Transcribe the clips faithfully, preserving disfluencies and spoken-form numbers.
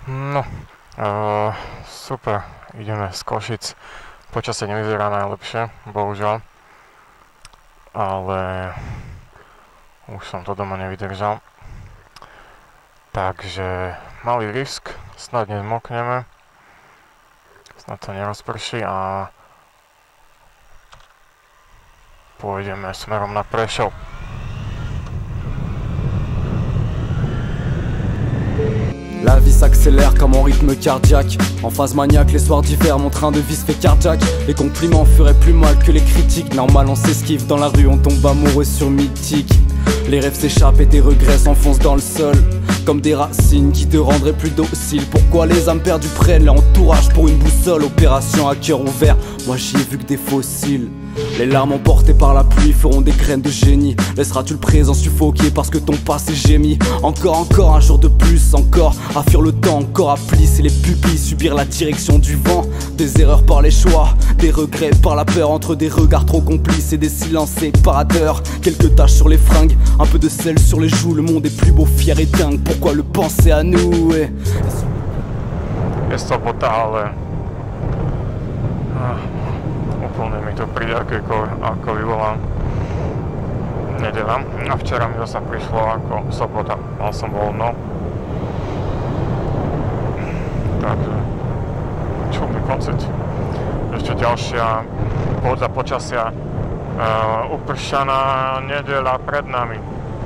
No, uh, super, ideme z Košic. Počasie nevyzerá najlepšie, bohužiaľ. Ale už som to doma nevydržal. Takže malý risk, snad nezmokneme. Snad to nerozprší a pôjdeme smerom na Prešov. La vie s'accélère comme en rythme cardiaque. En phase maniaque, les soirs d'hiver, mon train de vie se fait cardiaque. Les compliments feraient plus mal que les critiques. Normal, on s'esquive dans la rue, on tombe amoureux sur Mythique. Les rêves s'échappent et tes regrets s'enfoncent dans le sol, comme des racines qui te rendraient plus docile. Pourquoi les âmes perdues prennent l'entourage pour une boussole? Opération à cœur ouvert, moi j'y ai vu que des fossiles. Les larmes emportées par la pluie feront des graines de génie. Laisseras-tu le présent suffoquer parce que ton passé gémit? Encore, encore un jour de plus, encore à fuir le temps, encore à plisser les pupilles, subir la direction du vent. Des erreurs par les choix, des regrets par la peur, entre des regards trop complices et des silences séparateurs. Quelques taches sur les fringues, un peu de sel sur les joues. Le monde est plus beau, fier et dingue, pourquoi le penser à nous? Et... Je sobota, ale ah, úplne mi to príde ako, ako by bola nedeľa. A včera mi zasa prišlo ako sobota, mal som voľno. Takže čudný pocit. Ešte ďalšia podľa počasia uh, upršaná nedeľa pred nami.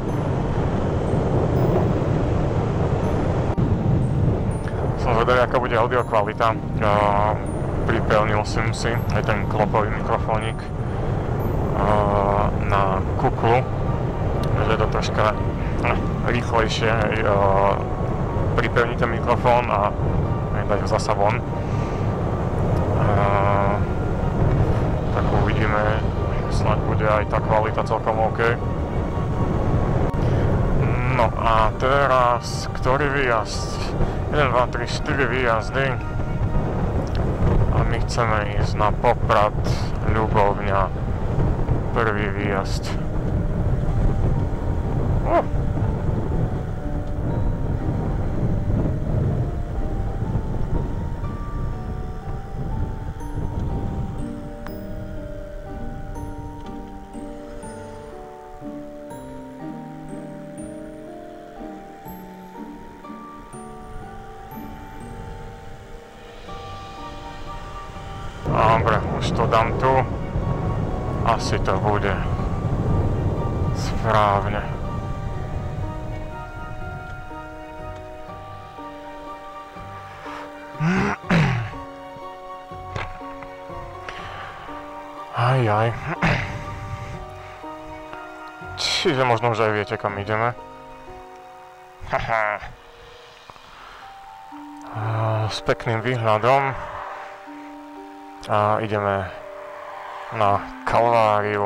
Som zvedavý, aká bude audio kvalita. Uh, pripevnil som si aj ten klopový mikrofónik uh, na kuklu, že je to troška uh, rýchlejšie uh, pripevniť ten mikrofón a dať ho zasa von. Uh, tak uvidíme, snáď bude aj tá kvalita celkom OK. No a teraz, ktorý výjazd? jeden, dva, tri, štyri výjazdy a my chceme ísť na Poprad, Ľubovňa, prvý výjazd. Oh. Dobre, už to dám tu. Asi to bude správne. Aj, aj. Čiže možno už aj viete, kam ideme. Haha. S pekným výhľadom. A ideme na Kalváriu.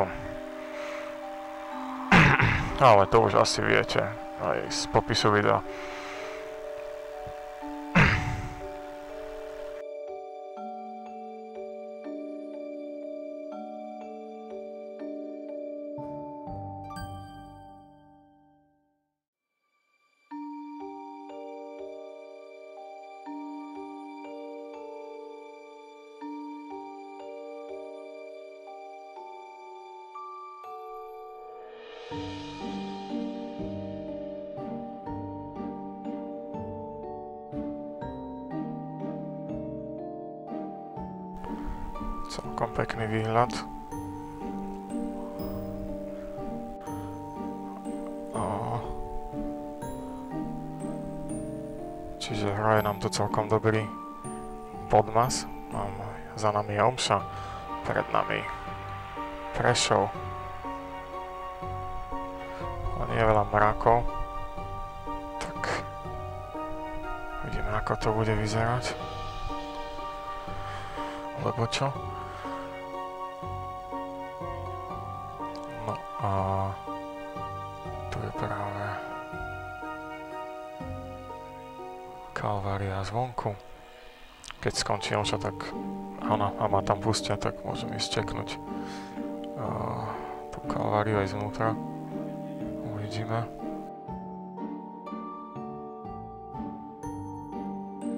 Ale to už asi viete aj z popisu videa. Celkom pekný výhľad. Čiže hraje nám tu celkom dobrý podmas. Za nami je Omša, pred nami Prešov. Ale nie je veľa mrakov. Tak vidíme, ako to bude vyzerať. Lebo čo? No a tu je práve Kalvária zvonku. Keď skončí Omša, tak áno, a ma tam pustia, tak môžem ísť čeknúť uh, tú Kalváriu aj zvnútra. Uvidíme.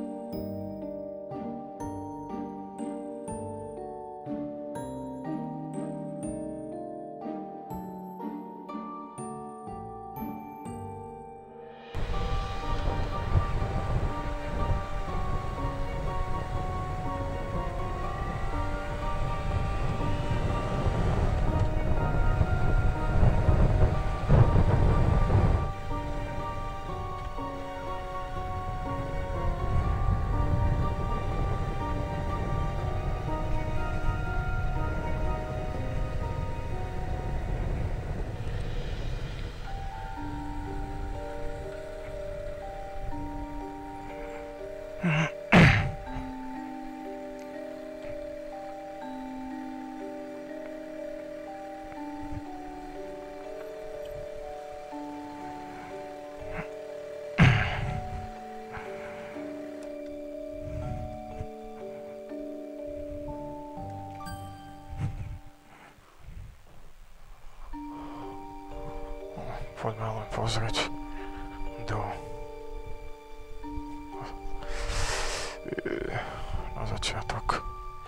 poďme len pozrieť do... na začiatok.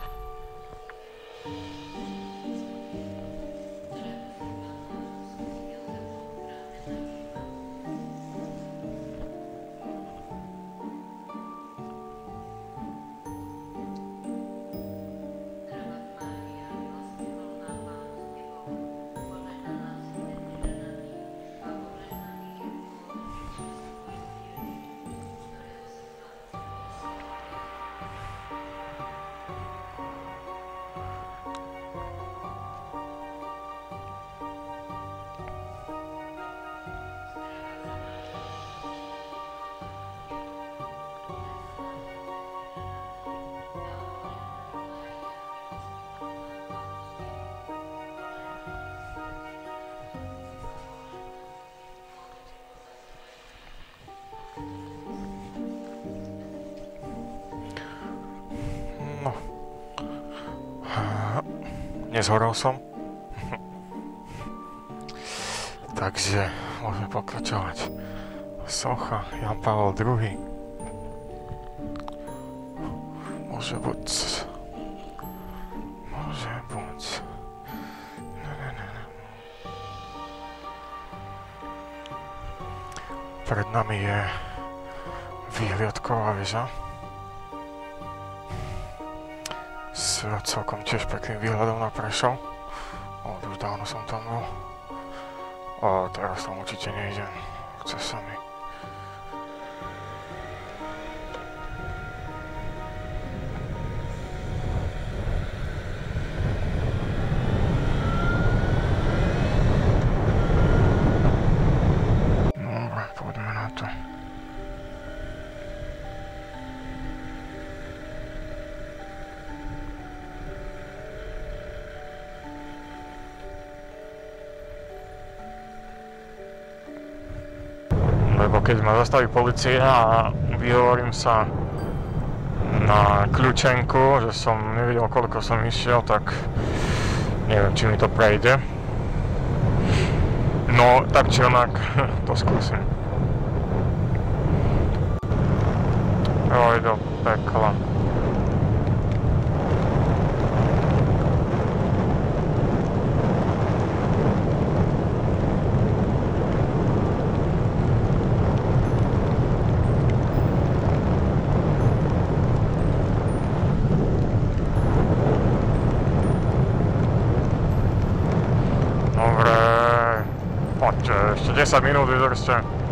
No. Nezhorol som. Takže môžeme pokračovať. Socha Jan Pavel druhý. Môže buď... Môže buď... Ne, ne, ne, ne. Pred nami je výhliadková väža. S celkom tiež pekným výhľadom na Prešov. O, už dávno som tam bol. O, teraz tam určite nejdem. Chce sa mi. Dobre, poďme na to. Lebo keď ma zastaví polícia a vyhovorím sa na kľúčenku, že som nevedel, koľko som išiel, tak neviem, či mi to prejde. No, tak či onak, to skúsim. Oj, do pekla. desať minút vydržte.